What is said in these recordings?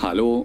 Hallo?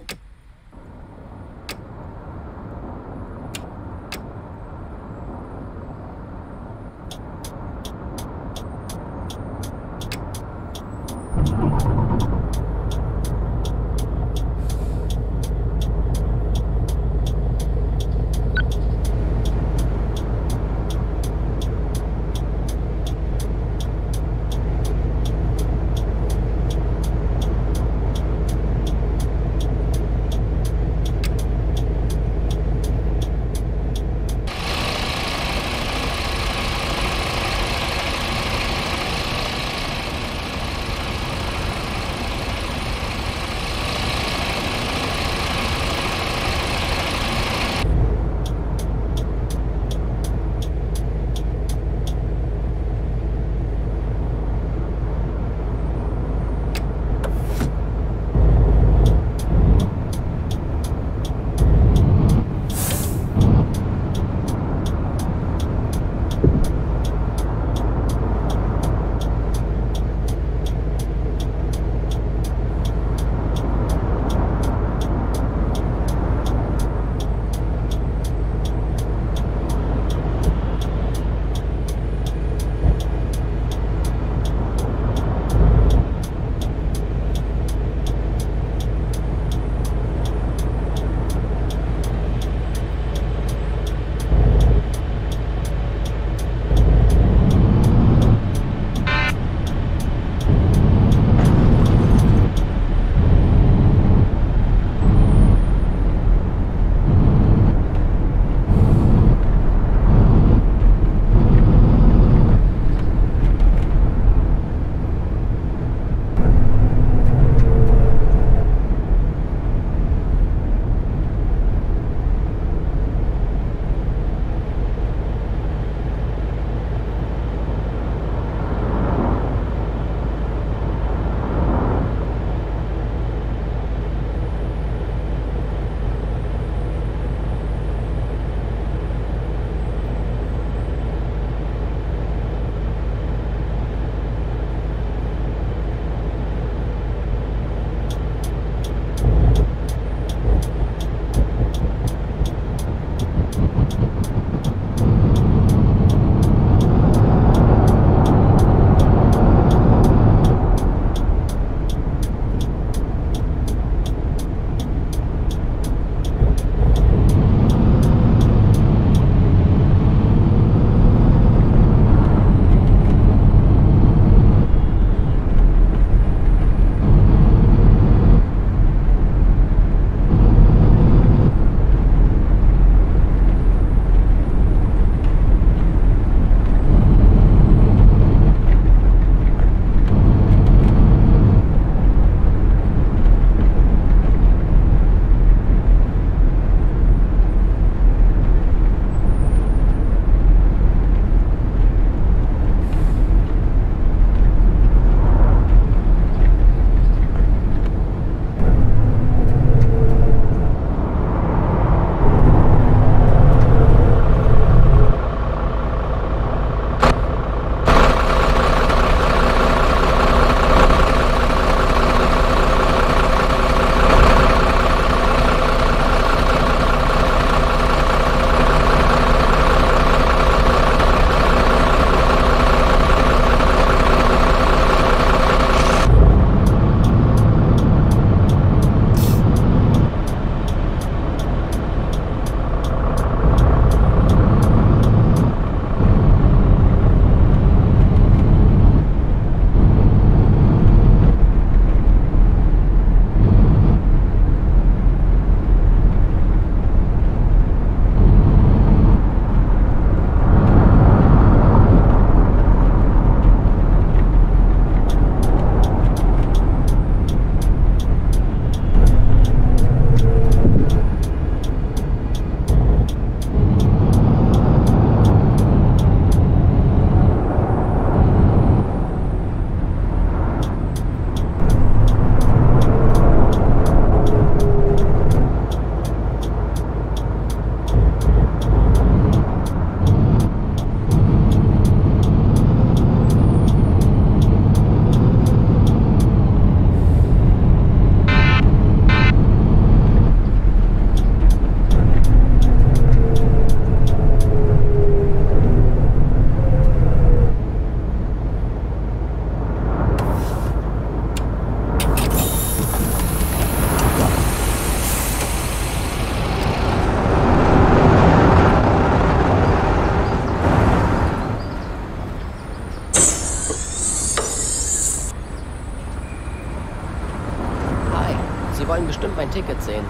Ticket sehen.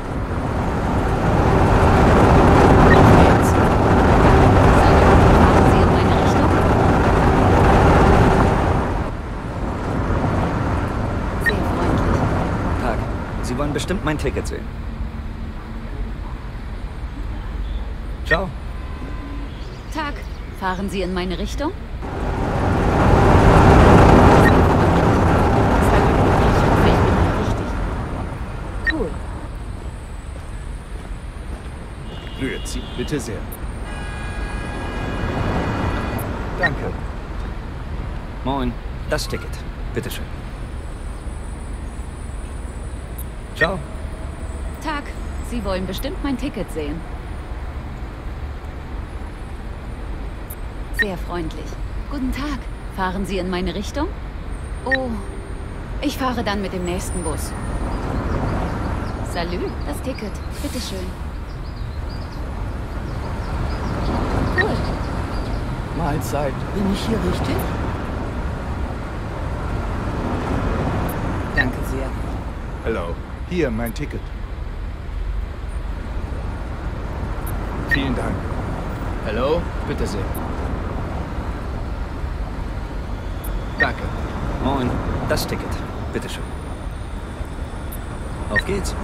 Fahren Sie in meine Richtung? Sehr freundlich. Tag. Sie wollen bestimmt mein Ticket sehen. Ciao. Tag. Fahren Sie in meine Richtung? Cool. Grüezi, bitte sehr. Danke. Moin. Das Ticket. Bitteschön. Ciao. Tag. Sie wollen bestimmt mein Ticket sehen. Sehr freundlich. Guten Tag. Fahren Sie in meine Richtung? Oh, ich fahre dann mit dem nächsten Bus. Salü, das Ticket. Bitteschön. Cool. Mahlzeit. Bin ich hier richtig? Danke sehr. Hallo. Hier, mein Ticket. Vielen Dank. Hallo, bitte sehr. Danke. Moin. Das Ticket. Bitteschön. Auf geht's.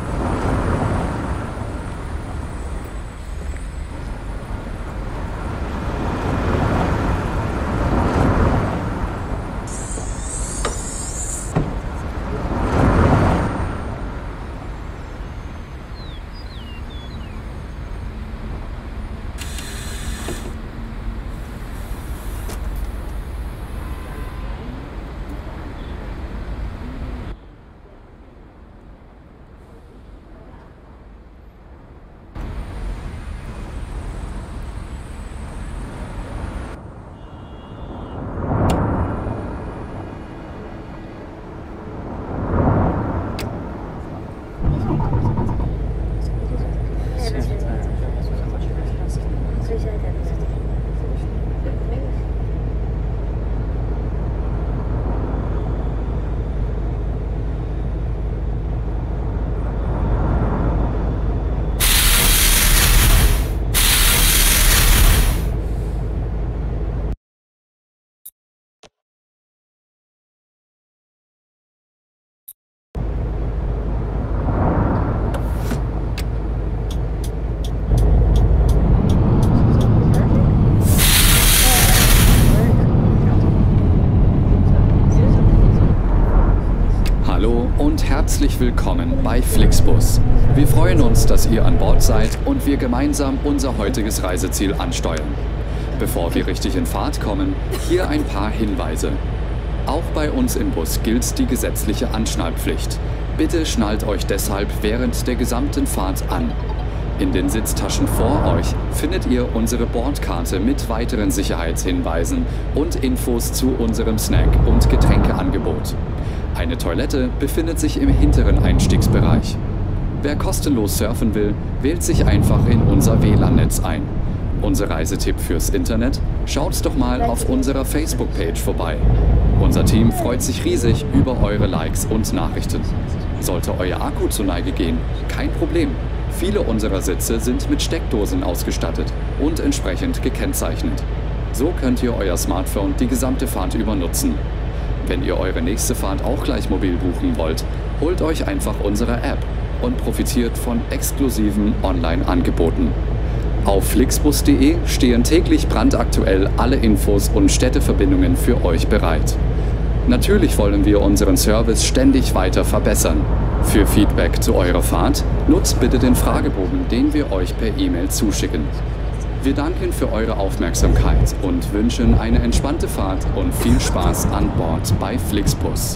Herzlich willkommen bei Flixbus. Wir freuen uns, dass ihr an Bord seid und wir gemeinsam unser heutiges Reiseziel ansteuern. Bevor wir richtig in Fahrt kommen, hier ein paar Hinweise. Auch bei uns im Bus gilt die gesetzliche Anschnallpflicht. Bitte schnallt euch deshalb während der gesamten Fahrt an. In den Sitztaschen vor euch findet ihr unsere Bordkarte mit weiteren Sicherheitshinweisen und Infos zu unserem Snack- und Getränkeangebot. Eine Toilette befindet sich im hinteren Einstiegsbereich. Wer kostenlos surfen will, wählt sich einfach in unser WLAN-Netz ein. Unser Reisetipp fürs Internet? Schaut doch mal auf unserer Facebook-Page vorbei. Unser Team freut sich riesig über eure Likes und Nachrichten. Sollte euer Akku zur Neige gehen, kein Problem. Viele unserer Sitze sind mit Steckdosen ausgestattet und entsprechend gekennzeichnet. So könnt ihr euer Smartphone die gesamte Fahrt über nutzen. Wenn ihr eure nächste Fahrt auch gleich mobil buchen wollt, holt euch einfach unsere App und profitiert von exklusiven Online-Angeboten. Auf flixbus.de stehen täglich brandaktuell alle Infos und Städteverbindungen für euch bereit. Natürlich wollen wir unseren Service ständig weiter verbessern. Für Feedback zu eurer Fahrt nutzt bitte den Fragebogen, den wir euch per E-Mail zuschicken. Wir danken für eure Aufmerksamkeit und wünschen eine entspannte Fahrt und viel Spaß an Bord bei Flixbus.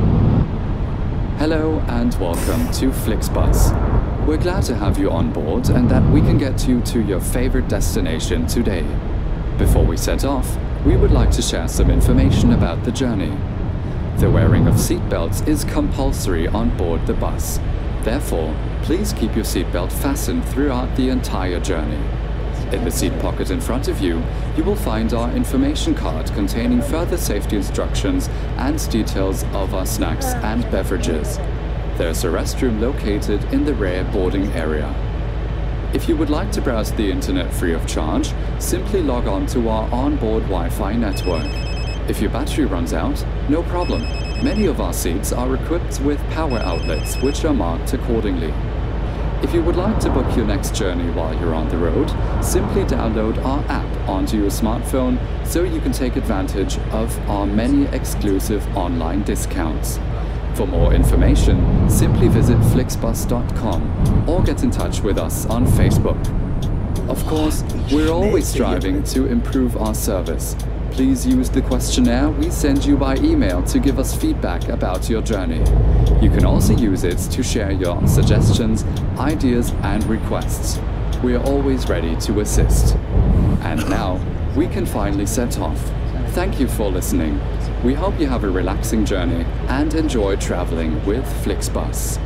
Hello and welcome to Flixbus. We're glad to have you on board and that we can get you to your favorite destination today. Before we set off, we would like to share some information about the journey. The wearing of seatbelts is compulsory on board the bus. Therefore, please keep your seatbelt fastened throughout the entire journey. In the seat pocket in front of you, you will find our information card containing further safety instructions and details of our snacks and beverages. There's a restroom located in the rear boarding area. If you would like to browse the internet free of charge, simply log on to our onboard Wi-Fi network. If your battery runs out, no problem. Many of our seats are equipped with power outlets, which are marked accordingly. If you would like to book your next journey while you're on the road, simply download our app onto your smartphone so you can take advantage of our many exclusive online discounts. For more information, simply visit flixbus.com or get in touch with us on Facebook. Of course, we're always striving to improve our service. Please use the questionnaire we send you by email to give us feedback about your journey. You can also use it to share your suggestions, ideas, and requests. We are always ready to assist. And now, we can finally set off. Thank you for listening. We hope you have a relaxing journey and enjoy traveling with Flixbus.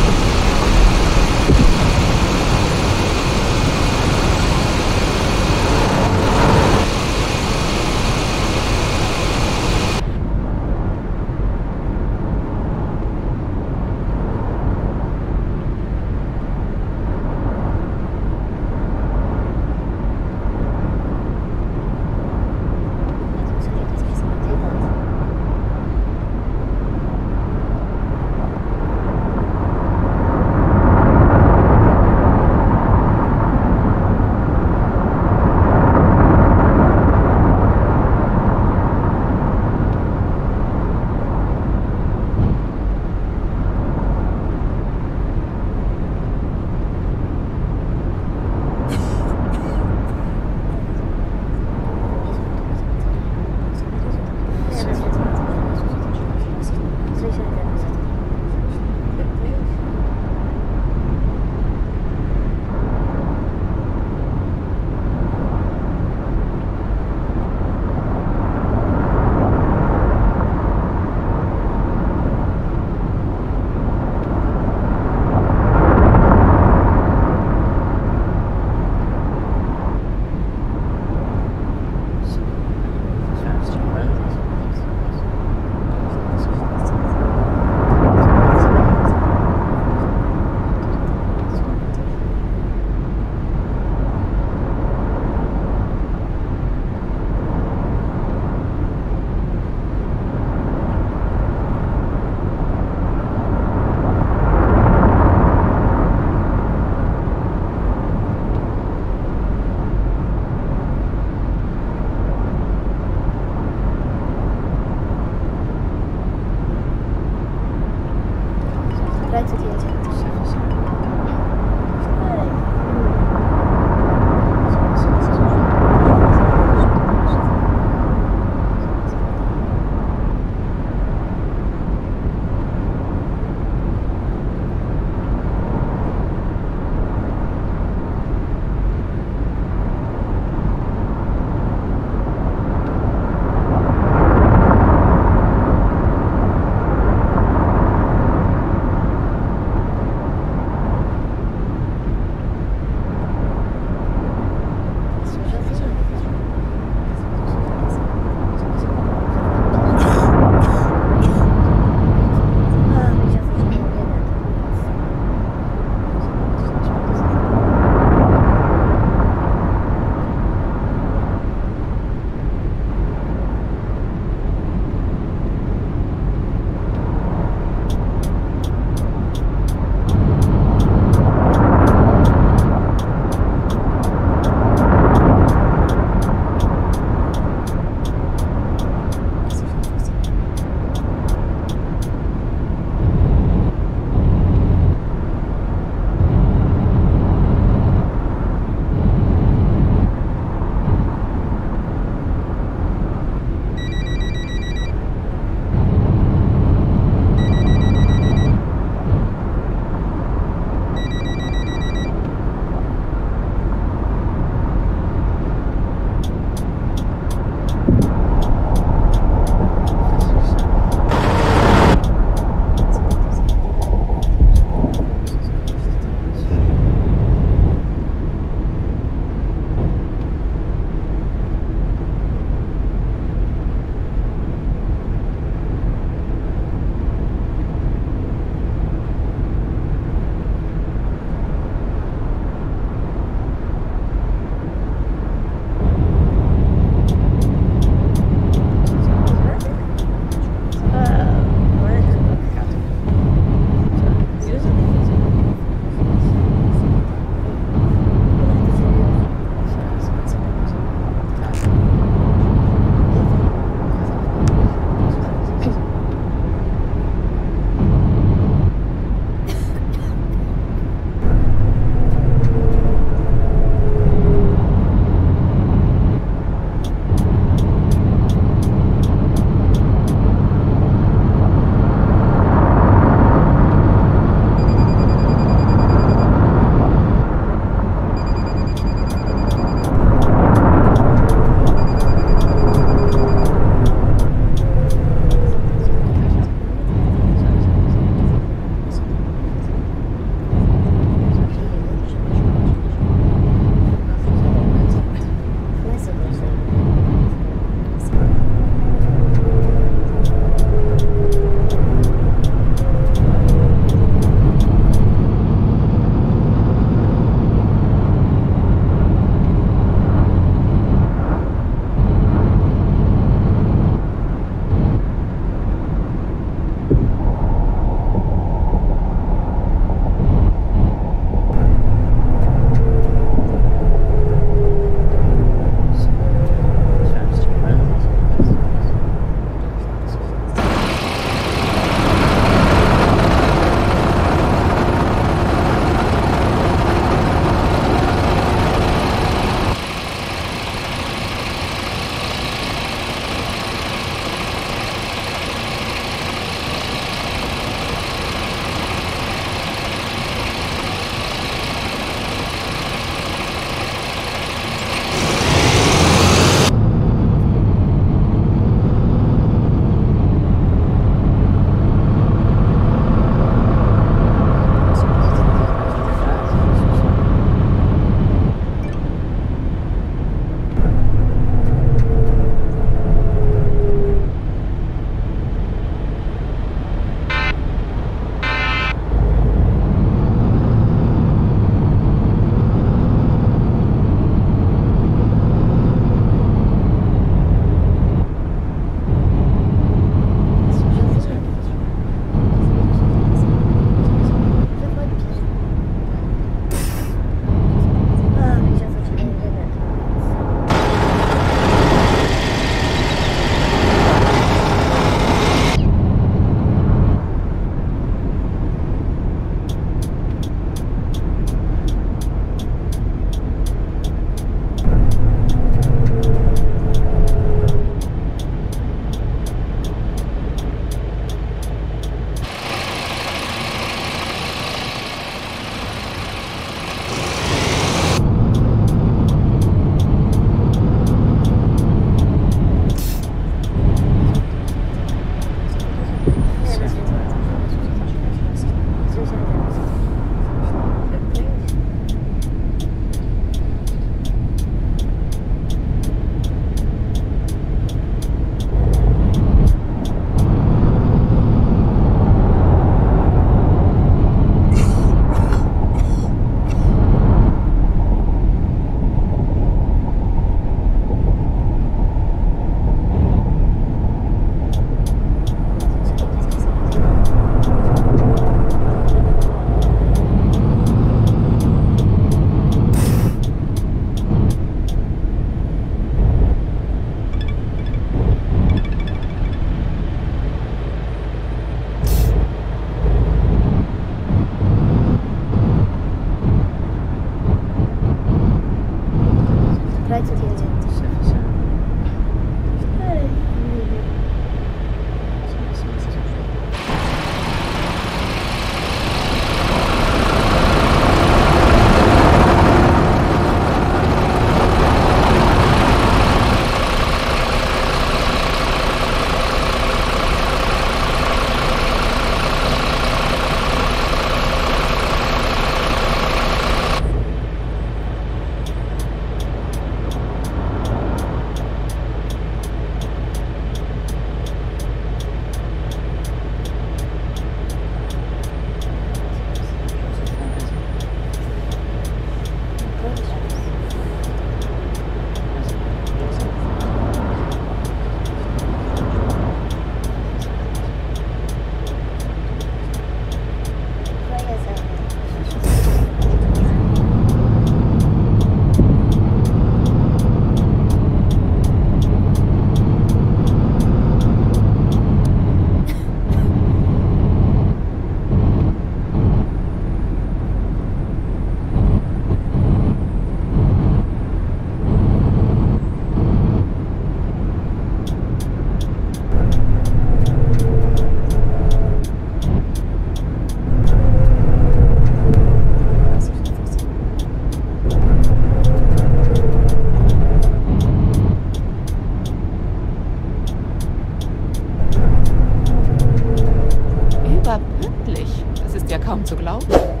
Kaum zu glauben.